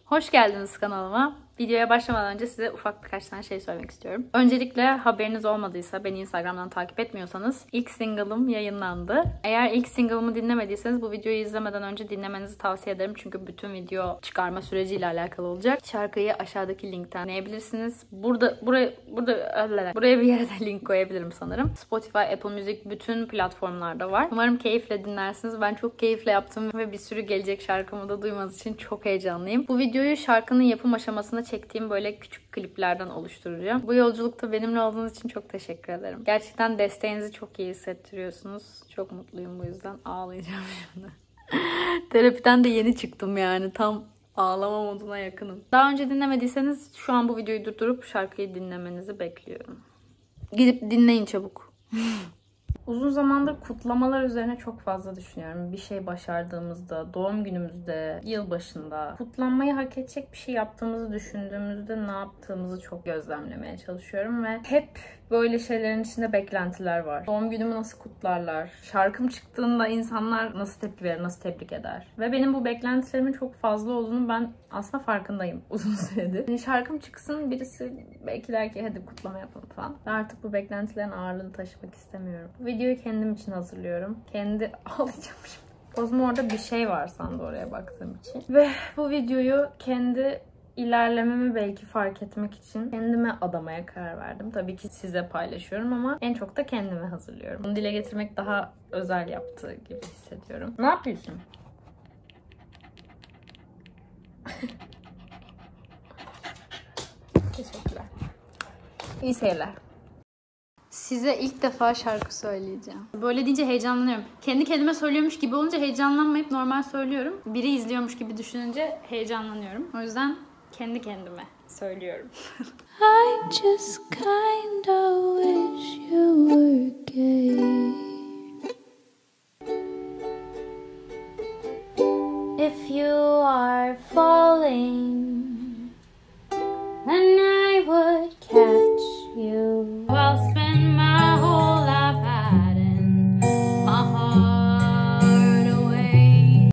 Hoş geldiniz kanalıma. Videoya başlamadan önce size ufak birkaç tane şey söylemek istiyorum. Öncelikle haberiniz olmadıysa, beni Instagram'dan takip etmiyorsanız ilk single'ım yayınlandı. Eğer ilk single'ımı dinlemediyseniz bu videoyu izlemeden önce dinlemenizi tavsiye ederim. Çünkü bütün video çıkarma süreciyle alakalı olacak. Şarkıyı aşağıdaki linkten dinleyebilirsiniz. Buraya bir yere de link koyabilirim sanırım. Spotify, Apple Music bütün platformlarda var. Umarım keyifle dinlersiniz. Ben çok keyifle yaptım ve bir sürü gelecek şarkımı da duymanız için çok heyecanlıyım. Bu videoyu şarkının yapım aşamasında çektiğim böyle küçük kliplerden oluşturacağım. Bu yolculukta benimle olduğunuz için çok teşekkür ederim. Gerçekten desteğinizi çok iyi hissettiriyorsunuz. Çok mutluyum bu yüzden. Ağlayacağım şimdi. Terapiden de yeni çıktım yani. Tam ağlama moduna yakınım. Daha önce dinlemediyseniz şu an bu videoyu durdurup şarkıyı dinlemenizi bekliyorum. Gidip dinleyin çabuk. Uzun zamandır kutlamalar üzerine çok fazla düşünüyorum. Bir şey başardığımızda, doğum günümüzde, yılbaşında kutlanmayı hak edecek bir şey yaptığımızı düşündüğümüzde ne yaptığımızı çok gözlemlemeye çalışıyorum ve hep böyle şeylerin içinde beklentiler var. Doğum günümü nasıl kutlarlar? Şarkım çıktığında insanlar nasıl tepki verir, nasıl tebrik eder? Ve benim bu beklentilerimin çok fazla olduğunu ben aslında farkındayım uzun süredir. Yani şarkım çıksın, birisi belki der ki hadi kutlama yapalım falan. Ben artık bu beklentilerin ağırlığını taşımak istemiyorum. Bu videoyu kendim için hazırlıyorum. Ağlayacağım şimdi. Kozmo orada bir şey var sandı oraya baktığım için. Ve bu videoyu kendi ilerlememi belki fark etmek için kendime adamaya karar verdim. Tabii ki size paylaşıyorum ama en çok da kendime hazırlıyorum. Bunu dile getirmek daha özel yaptığı gibi hissediyorum. Ne yapıyorsun? Teşekkürler. İyi seyirler. Size ilk defa şarkı söyleyeceğim. Böyle deyince heyecanlanıyorum. Kendi kendime söylüyormuş gibi olunca heyecanlanmayıp normal söylüyorum. Biri izliyormuş gibi düşününce heyecanlanıyorum. O yüzden kendi kendime söylüyorum. I just kinda wish you were gay. If you are falling, then I would catch you. I'll spend my whole life hiding my heart away.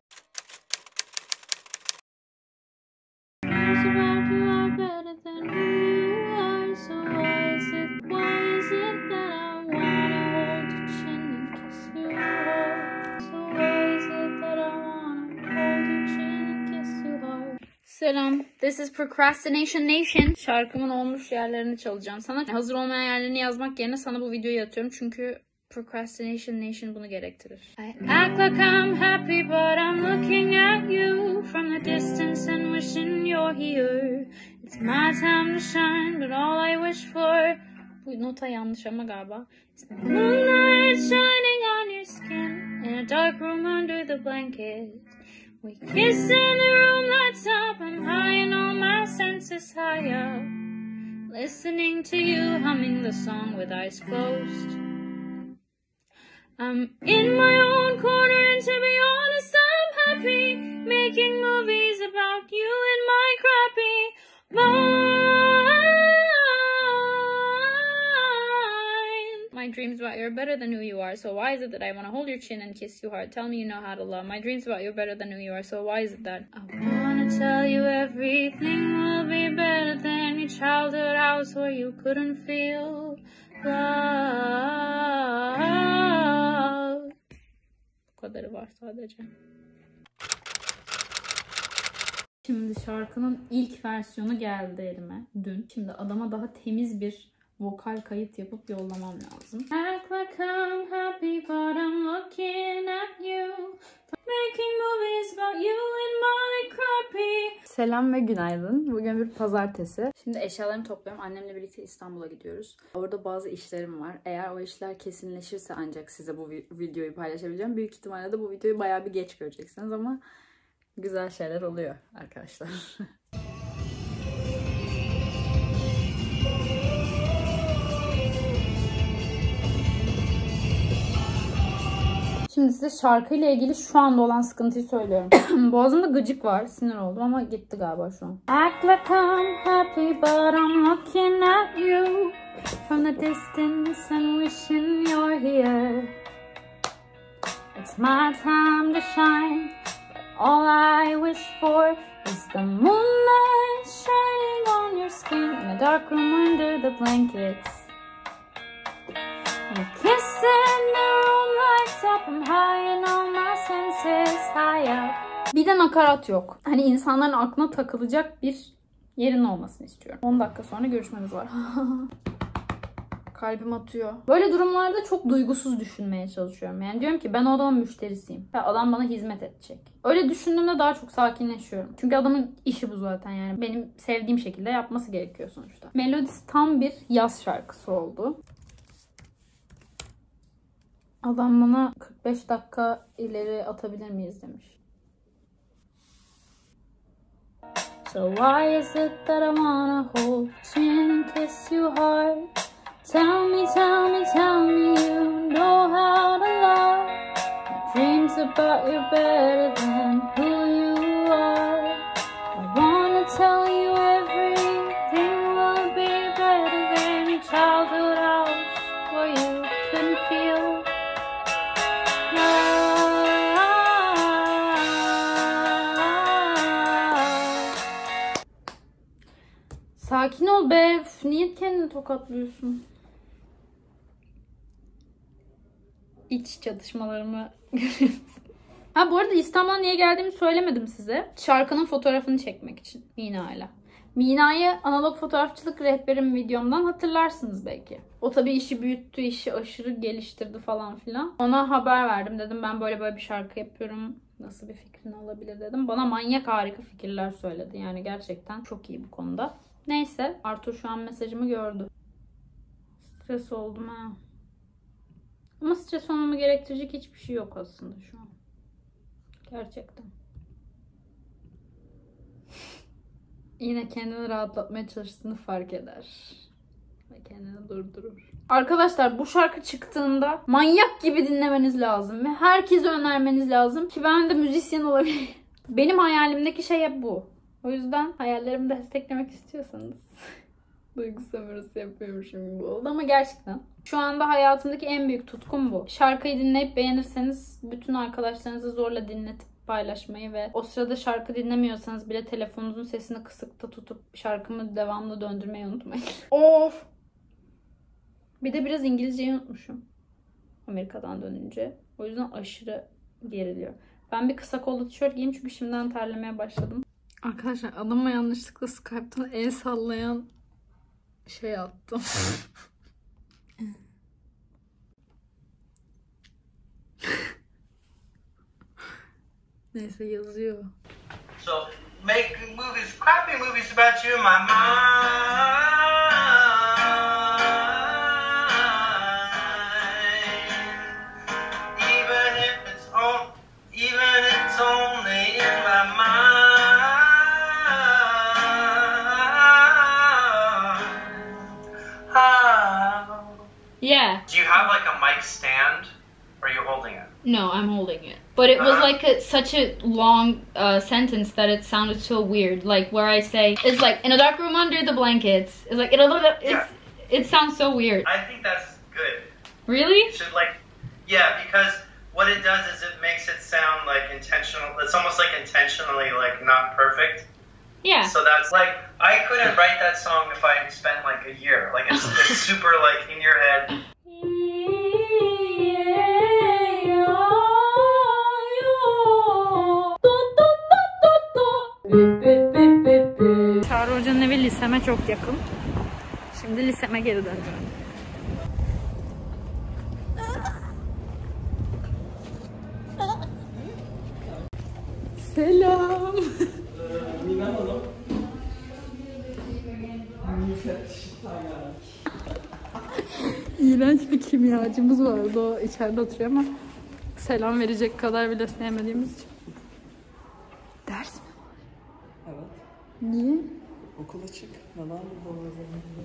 It's about you are better than who you are. So why is it that I wanna hold your chin and kiss you hard? So why is it that I wanna hold your chin and kiss you hard? Selam. This is Procrastination Nation. Şarkımın olmuş yerlerini çalacağım sana. Hazır olmayan yerlerini yazmak yerine sana bu videoyu atıyorum çünkü Procrastination Nation bunu gerektirir. I act like I'm happy but I'm looking at you from the distance and wishing you're here. It's my time to shine but all I wish for. Bu nota yanlış ama galiba. It's the moonlight shining on your skin in a dark room under the blanket. We kiss in the room lights up. I'm high and all my senses high up. Listening to you humming the song with eyes closed. I'm in my own corner and to be honest I'm happy. Making movies about you in my crappy mind. My dreams about you are better than who you are. So why is it that I want to hold your chin and kiss you hard? Tell me you know how to love. My dreams about you are better than who you are. So why is it that I want to tell you everything will be better than your childhood house where you couldn't feel love. Bu kadarı var sadece. Şimdi şarkının ilk versiyonu geldi elime dün. Şimdi adama daha temiz bir vokal kayıt yapıp yollamam lazım. Act like I'm happy but I'm looking at you. Making movies about you in my crappy. Selam ve günaydın. Bugün bir pazartesi. Şimdi eşyalarımı topluyorum. Annemle birlikte İstanbul'a gidiyoruz. Orada bazı işlerim var. Eğer o işler kesinleşirse ancak size bu videoyu paylaşabileceğim. Büyük ihtimalle de bu videoyu bayağı bir geç göreceksiniz ama güzel şeyler oluyor arkadaşlar. Şimdi size şarkıyla ilgili şu anda olan sıkıntıyı söylüyorum. Boğazımda gıcık var. Sinir oldum ama gitti galiba şu an. Act like I'm happy but I'm looking at you from the distance and wishing you're here. It's my time to shine. All I wish for is the moonlight dark room under the blankets. We're kissing the room lights up. I'm high and all my senses high up. Bir de nakarat yok. Hani insanların aklına takılacak bir yerin olmasını istiyorum. 10 dakika sonra görüşmemiz var. Kalbim atıyor. Böyle durumlarda çok duygusuz düşünmeye çalışıyorum. Yani diyorum ki ben o adamın müşterisiyim. Ve adam bana hizmet edecek. Öyle düşündüğümde daha çok sakinleşiyorum. Çünkü adamın işi bu zaten yani. Benim sevdiğim şekilde yapması gerekiyor sonuçta. Melodisi tam bir yaz şarkısı oldu. Adam bana 45 dakika ileri atabilir miyiz demiş. So why is it that I wanna hold your chin and kiss you hard? Tell me, tell me, tell me you know how to love. My dreams about you better than who you are. I wanna tell you everything will be better than your childhood house where you couldn't feel love. Sakin ol be. Üf, niye kendini tokatlıyorsun? İç çatışmalarımı görüyorsunuz. Ha bu arada İstanbul'a niye geldiğimi söylemedim size. Şarkının fotoğrafını çekmek için Mina'yla. Mina'yı analog fotoğrafçılık rehberim videomdan hatırlarsınız belki. O tabii işi büyüttü, işi aşırı geliştirdi falan filan. Ona haber verdim. Dedim ben böyle bir şarkı yapıyorum. Nasıl bir fikrin olabilir dedim. Bana manyak harika fikirler söyledi. Yani gerçekten çok iyi bu konuda. Neyse Arthur şu an mesajımı gördü. Stres oldum ha. Ama stres olmamı gerektirecek hiçbir şey yok aslında şu an. Gerçekten. Yine kendini rahatlatmaya çalıştığını fark eder. Ve kendini durdurur. Arkadaşlar bu şarkı çıktığında manyak gibi dinlemeniz lazım. Ve herkese önermeniz lazım ki ben de müzisyen olabileyim. Benim hayalimdeki şey hep bu. O yüzden hayallerimi desteklemek istiyorsanız duygu sömürüsü yapıyormuşum gibi oldu ama gerçekten. Şu anda hayatımdaki en büyük tutkum bu. Şarkıyı dinleyip beğenirseniz bütün arkadaşlarınızı zorla dinletip paylaşmayı ve o sırada şarkı dinlemiyorsanız bile telefonunuzun sesini kısıkta tutup şarkımı devamlı döndürmeyi unutmayın. Of! Bir de biraz İngilizceyi unutmuşum. Amerika'dan dönünce. O yüzden aşırı geriliyor. Ben bir kısa kollu tişört giyeyim çünkü şimdiden terlemeye başladım. Arkadaşlar adama yanlışlıkla Skype'tan el sallayan şey attım. Neyse yazıyor. So make movies, crappy movies about you in my mind. Even it's only in my mind. Yeah. Do you have like a mic stand? Or are you holding it? No, I'm holding it. But it was like such a long sentence that it sounded so weird. Like where I say, it's like, in a dark room under the blankets. It's like, it sounds so weird. I think that's good. Really? You should like, yeah, because what it does is it makes it sound like intentional. It's almost like intentionally like not perfect. Yeah. So that's like, I couldn't write that song if I spent like a year. Like it's super like in your head. Çağrı Hoca'nın evi liseme çok yakın. Şimdi liseme geri dönüyorum. Selam. İğrenç bir kimyacımız vardı. O içeride oturuyor ama selam verecek kadar bile sevmediğimiz için. Ders mi var? Evet. Niye? Okul açık. Neden burada var?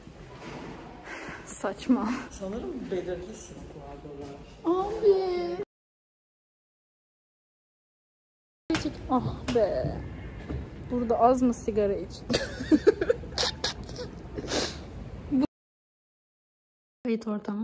Saçma. Sanırım belirli sınıflarda var. Abi. Ah be. Burada az mı sigara için? Kayıt ortamı.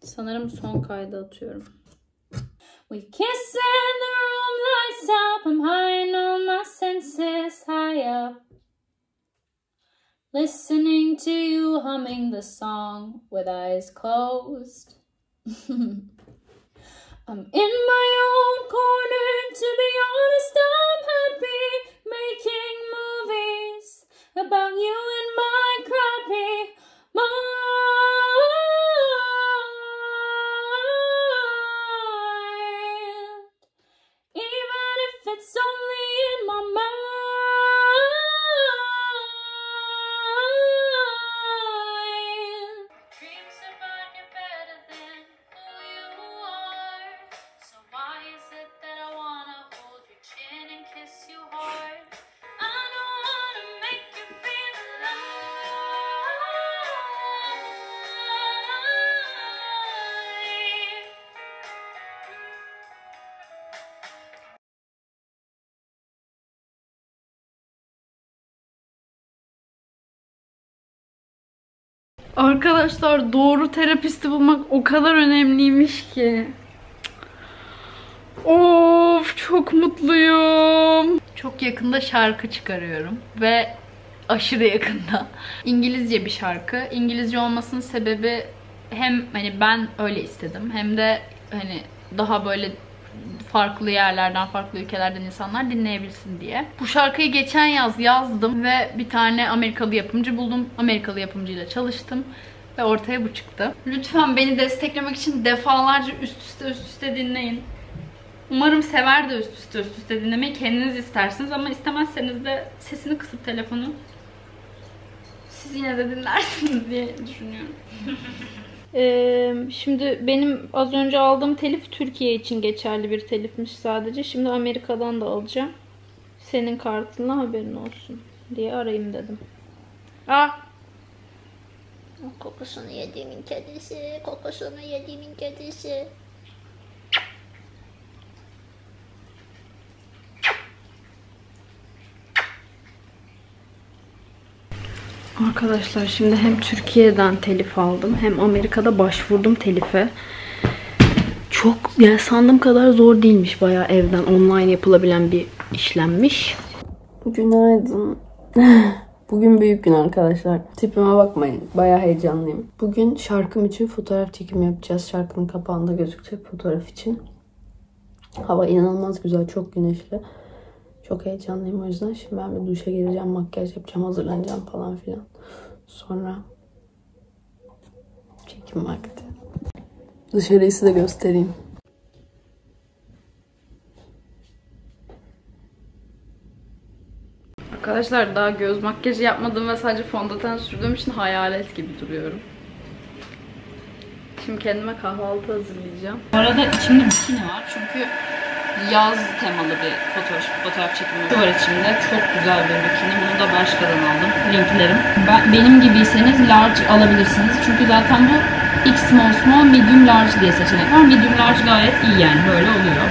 Sanırım son kaydı atıyorum. We kiss and the room lights up. I'm high and all my senses high up. Listening to you humming the song with eyes closed. I'm in my own corner, to be honest, I'm happy making movies about you in my crappy mind. Even if it's only in my mind. Dreams about you better than who you are. So why is it that I wanna hold your chin and kiss you hard? I don't wanna make you feel alive. Arkadaşlar doğru terapisti bulmak o kadar önemliymiş ki. Of, çok mutluyum. Çok yakında şarkı çıkarıyorum ve aşırı yakında. İngilizce bir şarkı. İngilizce olmasının sebebi hem hani ben öyle istedim hem de hani daha böyle farklı yerlerden, farklı ülkelerden insanlar dinleyebilsin diye. Bu şarkıyı geçen yaz yazdım ve bir tane Amerikalı yapımcı buldum. Amerikalı yapımcıyla çalıştım ve ortaya bu çıktı. Lütfen beni desteklemek için defalarca üst üste dinleyin. Umarım sever de üst üste dinlemeyi kendiniz istersiniz ama istemezseniz de sesini kısıp telefonu siz yine de dinlersiniz diye düşünüyorum. Şimdi benim az önce aldığım telif Türkiye için geçerli bir telifmiş sadece. Şimdi Amerika'dan da alacağım. Senin kartınla haberin olsun diye arayayım dedim. Kokusunu yediğimin kedisi, kokusunu yediğimin kedisi. Arkadaşlar şimdi hem Türkiye'den telif aldım hem Amerika'da başvurdum telife. Çok yani sandığım kadar zor değilmiş, bayağı evden online yapılabilen bir işlemmiş. Günaydın. Bugün büyük gün arkadaşlar. Tipime bakmayın. Bayağı heyecanlıyım. Bugün şarkım için fotoğraf çekimi yapacağız. Şarkının kapağında gözükecek fotoğraf için. Hava inanılmaz güzel. Çok güneşli. Çok heyecanlıyım o yüzden. Şimdi ben bir duşa gireceğim. Makyaj yapacağım. Hazırlanacağım falan filan. Sonra çekim vakti. Dışarıyı size göstereyim. Arkadaşlar daha göz makyajı yapmadım ve sadece fondöten sürdüğüm için hayalet gibi duruyorum. Şimdi kendime kahvaltı hazırlayacağım. Bu arada içimde bikini var çünkü yaz temalı bir fotoğraf çekimi var içimde. Çok güzel bir bikini. Bunu da Bershka'dan aldım. Linklerim. Benim gibiyseniz large alabilirsiniz. Çünkü zaten bu X small, medium large diye seçenek var. Medium large gayet iyi yani. Böyle oluyor.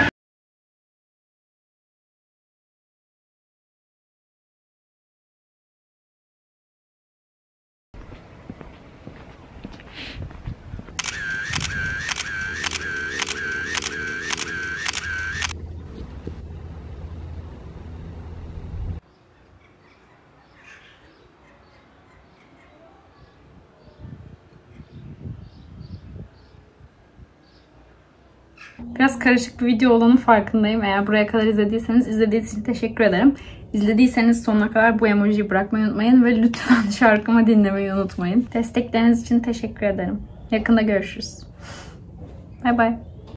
Biraz karışık bir video olanın farkındayım. Eğer buraya kadar izlediyseniz izlediğiniz için teşekkür ederim. İzlediyseniz sonuna kadar bu emojiyi bırakmayı unutmayın ve lütfen şarkımı dinlemeyi unutmayın. Destekleriniz için teşekkür ederim. Yakında görüşürüz. Bay bay.